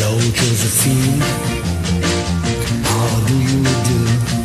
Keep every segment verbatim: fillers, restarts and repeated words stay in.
Josephine, how do you do?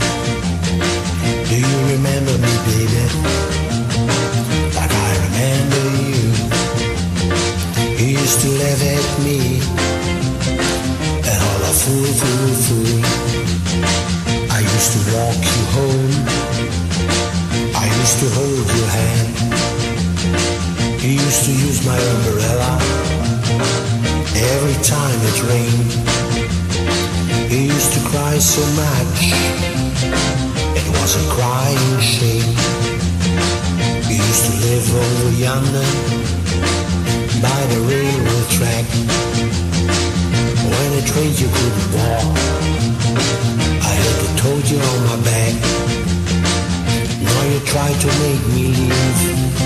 Do you remember me, baby? Like I remember you. You used to laugh at me and all a fool, fool, fool. I used to walk you home. I used to hold your hand. You used to use my umbrella every time it rained. You used to cry so much, it was a crying shame. You used to live over yonder, by the railroad track. When it rained you couldn't walk, I had to told you on my back. Now you try to make me leave.